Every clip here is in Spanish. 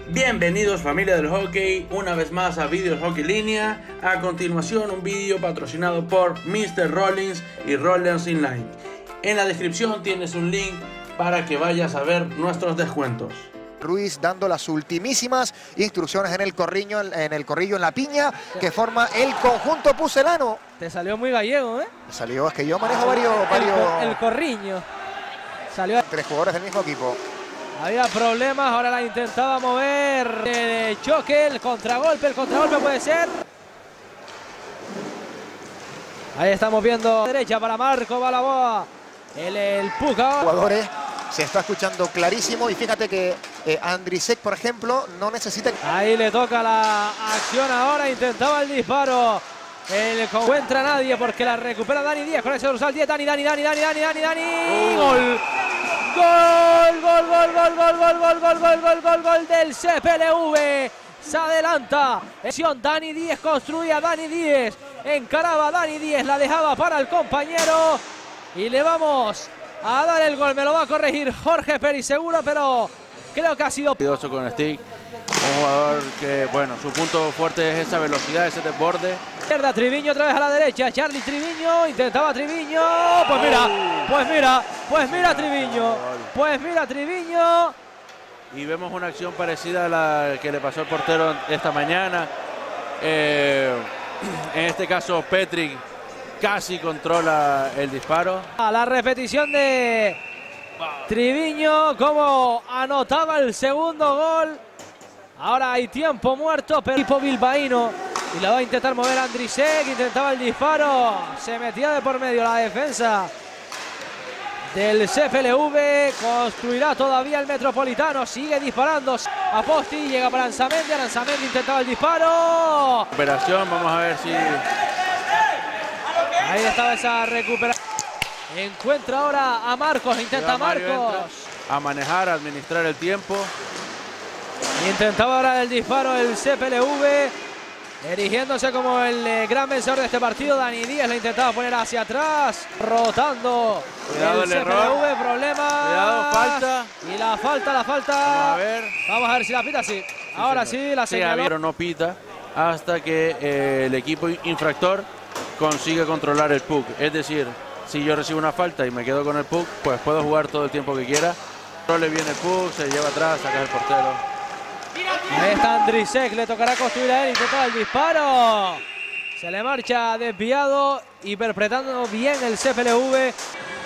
Bienvenidos familia del hockey, una vez más a Vídeos Hockey Línea. A continuación un vídeo patrocinado por Mr. Rollins y Rollins Inline. En la descripción tienes un link para que vayas a ver nuestros descuentos. Ruiz dando las ultimísimas instrucciones en el corrillo, en la piña que forma el conjunto pucelano. Te salió muy gallego, ¿eh? Me salió, es que yo manejo varios... El corriño. Salió. Tres jugadores del mismo equipo. Había problemas, ahora la intentaba mover. El choque, el contragolpe puede ser. Ahí estamos viendo derecha para Marco Balaboa. El puck ahora. Jugadores, se está escuchando clarísimo y fíjate que Andrisek, por ejemplo, no necesita... Ahí le toca la acción ahora, intentaba el disparo. No encuentra a nadie porque la recupera Dani Díaz con ese dorsal 10. Dani. Gol. Gol del CPLV. Se adelanta. Dani Díaz construía Dani Díaz. Encaraba a Dani Díaz, la dejaba para el compañero. Y le vamos a dar el gol. Me lo va a corregir Jorge Peri seguro, pero creo que ha sido... Con stick. Un jugador que, bueno, su punto fuerte es esa velocidad, ese desborde. Izquierda, Triviño otra vez a la derecha. Charlie Triviño, intentaba Triviño. Pues mira Triviño. Y vemos una acción parecida a la que le pasó al portero esta mañana. En este caso, Petric casi controla el disparo. A la repetición de Triviño, como anotaba el segundo gol. Ahora hay tiempo muerto, pero el equipo bilbaíno. Y la va a intentar mover Andrisek, intentaba el disparo. Se metía de por medio la defensa del CPLV. Construirá todavía el Metropolitano, sigue disparando. Aposti, llega para Aranzamendi, intentaba el disparo. Operación, vamos a ver si... Ahí estaba esa recuperación. Encuentra ahora a Marcos, intenta Marcos. A manejar, a administrar el tiempo. Intentaba ahora el disparo el CPLV, erigiéndose como el gran vencedor de este partido. Dani Díaz la intentaba poner hacia atrás, rotando. Cuidado el error. Problema. Cuidado, falta. Y la falta. Vamos a ver si la pita, sí. Ahora sí, la señaló. Pero no pita hasta que el equipo infractor consigue controlar el puck. Es decir, si yo recibo una falta y me quedo con el puck, pues puedo jugar todo el tiempo que quiera. Le viene el puck, se lleva atrás, saca el portero. Ahí está Andrisek, le tocará construir a él, intenta el disparo. Se le marcha desviado, interpretando bien el CPLV.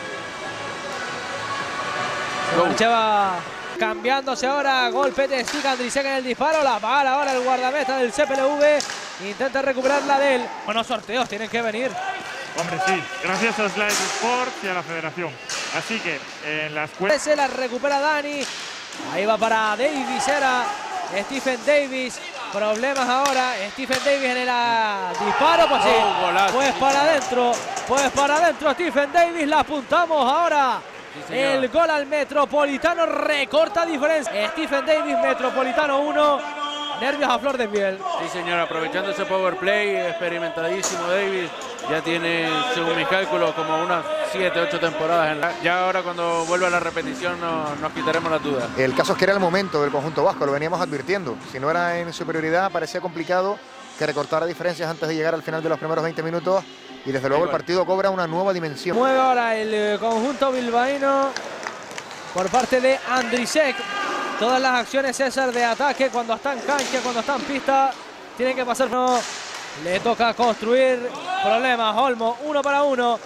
Se marchaba cambiándose ahora, golpe de stick, Andrisek en el disparo, la para ahora el guardameta del CPLV. Intenta recuperarla de él. Buenos sorteos tienen que venir. Hombre, sí, gracias a Slide Sports y a la federación. Así que en las cuentas... Se la recupera Dani. Ahí va para Davis, era Stephen Davis. Problemas ahora. Stephen Davis en el disparo. Pues sí. Pues para adentro Stephen Davis. La apuntamos ahora. Sí, el gol al Metropolitano. Recorta diferencia. Stephen Davis, Metropolitano 1. Nervios a flor de piel. Sí, señor. Aprovechando ese power play. Experimentadísimo Davis. Ya tiene, según mis cálculos, como unas 7, 8 temporadas. Ya ahora cuando vuelva a la repetición nos quitaremos las dudas. El caso es que era el momento del conjunto vasco, lo veníamos advirtiendo. Si no era en superioridad, parecía complicado que recortara diferencias antes de llegar al final de los primeros 20 minutos. Y desde luego el partido cobra una nueva dimensión. Mueve ahora el conjunto bilbaíno por parte de Andrisek. Todas las acciones, César, de ataque cuando está en cancha, cuando está en pista, tienen que pasar. No. Le toca construir problemas. Olmo, 1 para 1.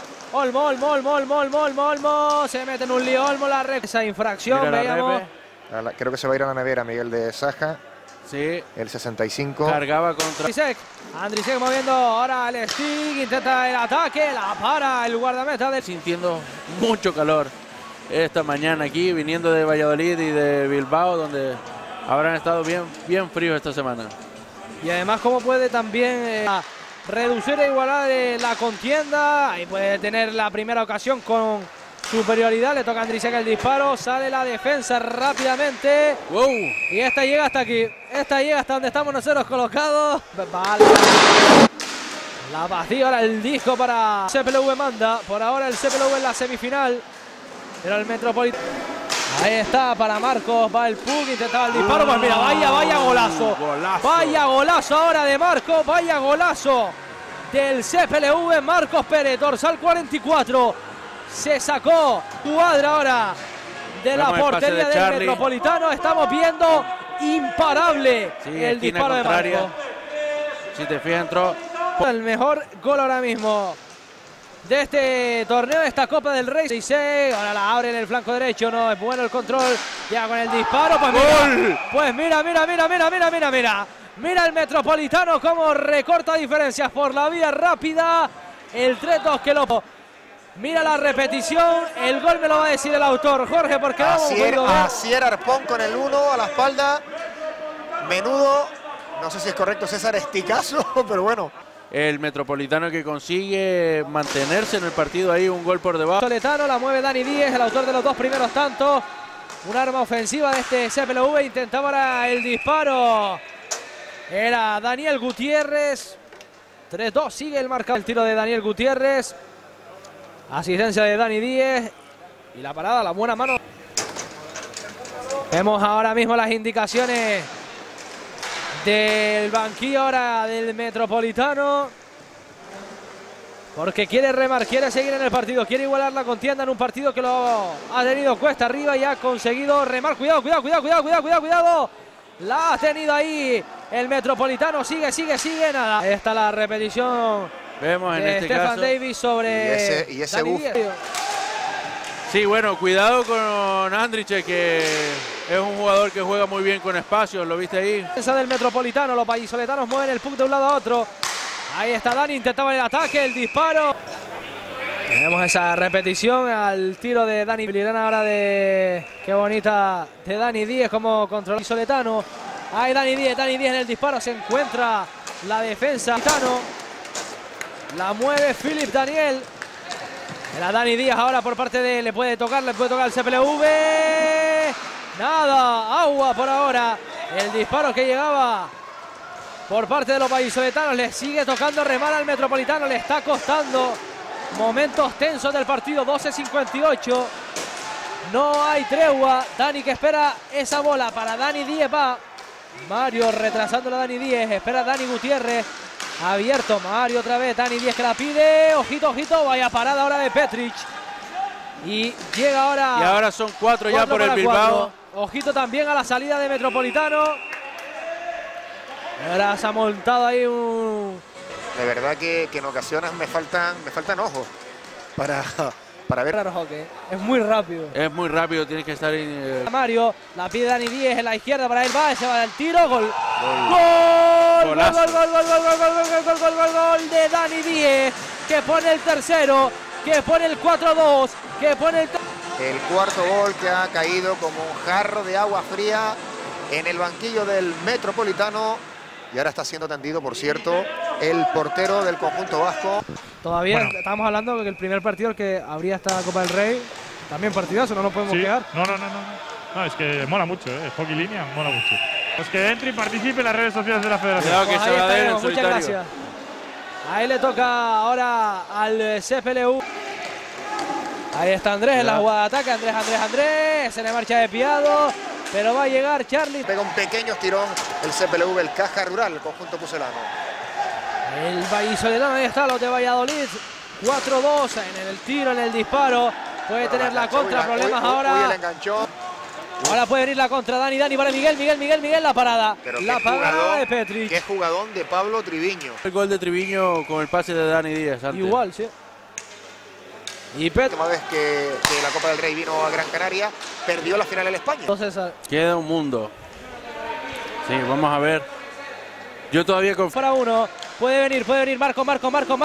Olmo. Se mete en un lío. Olmo esa infracción. Veíamos. Creo que se va a ir a la nevera Miguel de Saja. Sí. El 65. Cargaba contra... Andrisek moviendo ahora el stick. Intenta el ataque. La para el guardameta. Sintiendo mucho calor esta mañana aquí, viniendo de Valladolid y de Bilbao, donde habrán estado bien fríos esta semana. Y además cómo puede también reducir e igualar la contienda. Ahí puede tener la primera ocasión con superioridad. Le toca a Andrisek el disparo. Sale la defensa rápidamente. Wow. Y esta llega hasta aquí. Esta llega hasta donde estamos nosotros colocados. Vale. La vacía ahora el disco para CPLV manda. Por ahora el CPLV en la semifinal. Pero el Metropolitano. Ahí está para Marcos, va el Puk, intentaba el disparo, pues mira, vaya golazo. Vaya golazo ahora de Marcos, vaya golazo del CPLV, Marcos Pérez, dorsal 44. Se sacó cuadra ahora de la portería del Metropolitano. Estamos viendo imparable el disparo de Marcos. Si te fijas, entró el mejor gol ahora mismo de este torneo, esta Copa del Rey. Ahora la abre en el flanco derecho, no es bueno el control, ya con el disparo, pues mira, mira el Metropolitano cómo recorta diferencias por la vía rápida, el 3-2 que lo... Mira la repetición, el gol me lo va a decir el autor, Jorge, porque Asier Arpón con el 1 a la espalda, menudo, no sé si es correcto César, esticazo, pero bueno. El Metropolitano que consigue mantenerse en el partido ahí, un gol por debajo. Soletano, la mueve Dani Díez, el autor de los 2 primeros tantos. Un arma ofensiva de este CPLV, intentaba ahora el disparo. Era Daniel Gutiérrez. 3-2, sigue el marcador. El tiro de Daniel Gutiérrez. Asistencia de Dani Díez. Y la parada, la buena mano. Vemos ahora mismo las indicaciones del banquillo ahora del Metropolitano, porque quiere remar, quiere seguir en el partido, quiere igualar la contienda en un partido que lo ha tenido cuesta arriba y ha conseguido remar. Cuidado, la ha tenido ahí el Metropolitano, sigue, nada. Ahí está la repetición. Vemos en este Stefan caso Davis sobre y ese buff. Sí, bueno, cuidado con Andriche, que es un jugador que juega muy bien con espacios, ¿lo viste ahí? Defensa del Metropolitano, los vallisoletanos mueven el puck de un lado a otro. Ahí está Dani, intentaba el ataque, el disparo. Tenemos esa repetición al tiro de Dani Bilirana ahora de... Qué bonita de Dani Díez como controla el vallisoletano. Ahí Dani Díez en el disparo, se encuentra la defensa. La mueve Philip Daniel. Era Dani Díaz ahora por parte de... Le puede tocar el CPLV. Nada, agua por ahora. El disparo que llegaba por parte de los vallisoletanos. Le sigue tocando remar al Metropolitano. Le está costando. Momentos tensos del partido. 12:58. No hay tregua. Dani que espera esa bola para Dani Díez. Va Mario retrasándolo a Dani Díez. Espera Dani Gutiérrez. Abierto Mario otra vez, Dani Díez que la pide, ojito, vaya parada ahora de Petric. Y llega ahora... Y ahora son 4 ya por el Bilbao. Ojito también a la salida de Metropolitano. Ahora se ha montado ahí un... De verdad que en ocasiones me faltan ojos para ver. Es muy rápido. Es muy rápido, tienes que estar ahí. Mario, la pide Dani Díez en la izquierda para él, va, se va del tiro, gol. Gol de Dani Díez, que pone el tercero, que pone el 4-2, que pone el cuarto gol que ha caído como un jarro de agua fría en el banquillo del Metropolitano. Y ahora está siendo atendido, por cierto, el portero del conjunto vasco. Todavía estamos hablando de que el primer partido el que habría esta Copa del Rey, también partidazo, no nos podemos quedar. No, es que mola mucho, el hockey línea mola mucho. Pues que entre y participe en las redes sociales de la Federación. Cuidado que se va a ver en muchas solitario. Gracias. Ahí le toca ahora al CPLU. Ahí está Andrés en la jugada de ataque. Andrés. Se le marcha de piado. Pero va a llegar Charlie. Pega un pequeño estirón el CPLV, el Caja Rural, el conjunto pucelano. El vallisoletano, ahí está los de Valladolid. 4-2 en el tiro, en el disparo. Puede tener la contra, problemas ahora. El enganchó. Ahora puede venir la contra Dani para Miguel, la parada. Pero la parada de Petric. Qué jugadón de Pablo Triviño. El gol de Triviño con el pase de Dani Díez antes. Igual, sí. Y La última vez que la Copa del Rey vino a Gran Canaria, perdió la final en España. Entonces, queda un mundo. Sí, vamos a ver. Yo todavía confío. Para uno. Puede venir Marco. Pues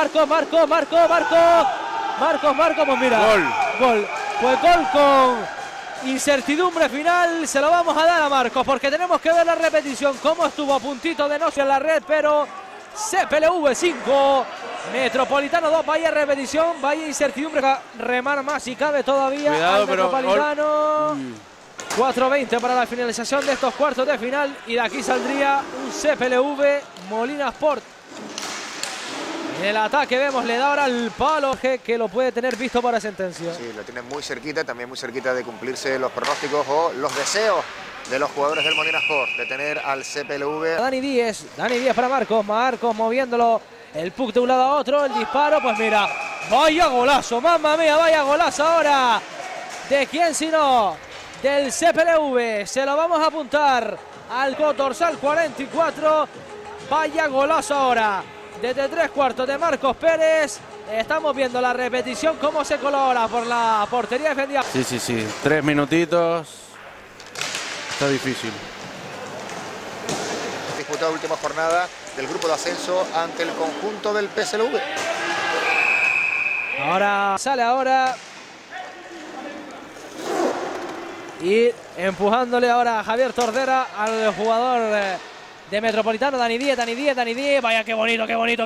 mira. Gol. Pues gol con incertidumbre final. Se lo vamos a dar a Marcos porque tenemos que ver la repetición. Cómo estuvo a puntito de no ser en la red, pero CPLV 5. Metropolitano 2, vaya repetición, vaya incertidumbre, remar más si cabe todavía. Cuidado, al Metropolitano. 4:20 para la finalización de estos cuartos de final y de aquí saldría un CPLV Molina Sport. En el ataque vemos, le da ahora el palo que lo puede tener visto para sentencia. Sí, lo tiene muy cerquita, también muy cerquita de cumplirse los pronósticos o los deseos de los jugadores del Molina Sport, de tener al CPLV. Dani Díez para Marcos moviéndolo, el puck de un lado a otro, el disparo, pues mira, vaya golazo, mamma mía, vaya golazo ahora. ¿De quién sino? Del CPLV, se lo vamos a apuntar al dorsal 44, vaya golazo ahora. Desde 3/4 de Marcos Pérez, estamos viendo la repetición, cómo se colora por la portería defendida. Sí, 3 minutitos, está difícil. Disputada última jornada del grupo de ascenso ante el conjunto del PSLV. Ahora sale y empujándole ahora a Javier Tordera al jugador de Metropolitano, Dani Díez, vaya qué bonito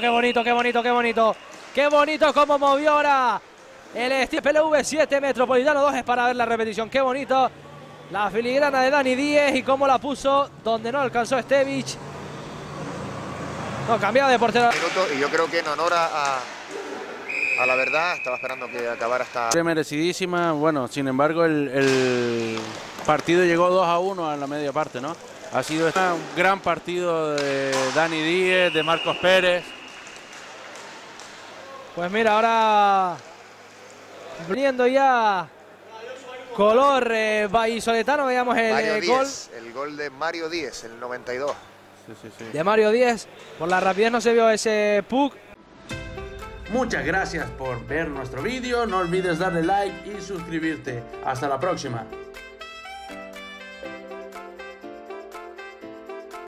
cómo movió ahora el PLV 7, Metropolitano 2, es para ver la repetición, qué bonito la filigrana de Dani Díez y cómo la puso donde no alcanzó Stevich. No, cambiado de portero. Y yo creo que en honor a la verdad, estaba esperando que acabara esta... Merecidísima, bueno, sin embargo el partido llegó 2-1 a la media parte, ¿no? Ha sido un gran partido de Dani Díez, de Marcos Pérez. Pues mira, ahora poniendo ya color vallisoletano, veamos el gol. El gol de Mario Díez, el 92. Sí. De Mario Díez, por la rapidez no se vio ese puck. Muchas gracias por ver nuestro vídeo, no olvides darle like y suscribirte. Hasta la próxima.